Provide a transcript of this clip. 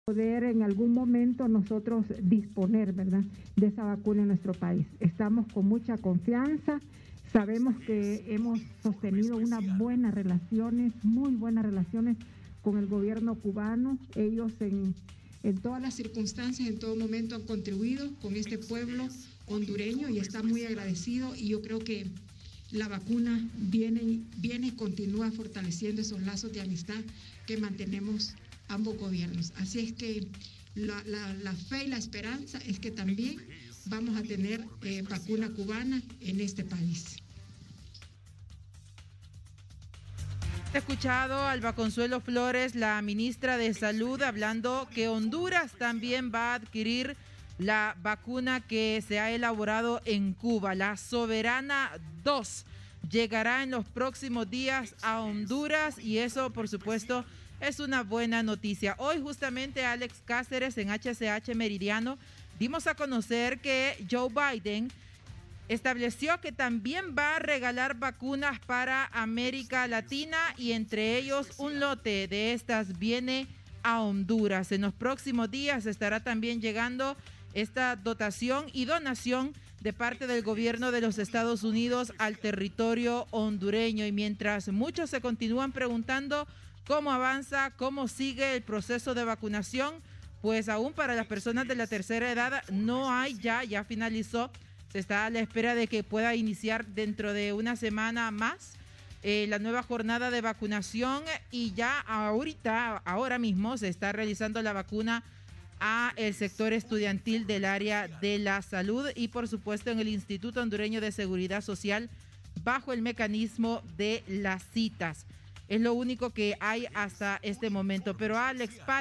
poder en algún momento nosotros disponer, ¿verdad?, de esa vacuna en nuestro país. Estamos con mucha confianza, sabemos que hemos sostenido unas buenas relaciones, muy buenas relaciones con el gobierno cubano. Ellos en todas las circunstancias, en todo momento han contribuido con este pueblo hondureño y está muy agradecido, y yo creo que la vacuna viene y continúa fortaleciendo esos lazos de amistad que mantenemos ambos gobiernos. Así es que la fe y la esperanza es que también vamos a tener vacuna cubana en este país. He escuchado a Alba Consuelo Flores, la ministra de Salud, hablando que Honduras también va a adquirir la vacuna que se ha elaborado en Cuba, la Soberana 2. Llegará en los próximos días a Honduras y eso, por supuesto, es una buena noticia. Hoy justamente Alex Cáceres en HCH Meridiano dimos a conocer que Joe Biden estableció que también va a regalar vacunas para América Latina y entre ellos un lote de estas viene a Honduras. En los próximos días estará también llegando esta dotación y donación de parte del gobierno de los Estados Unidos al territorio hondureño. Y mientras muchos se continúan preguntando cómo avanza, cómo sigue el proceso de vacunación, pues aún para las personas de la tercera edad no hay ya finalizó. Se está a la espera de que pueda iniciar dentro de una semana más la nueva jornada de vacunación y ya ahora mismo se está realizando la vacuna a el sector estudiantil del área de la salud y por supuesto en el Instituto Hondureño de Seguridad Social bajo el mecanismo de las citas. Es lo único que hay hasta este momento. Pero Alex,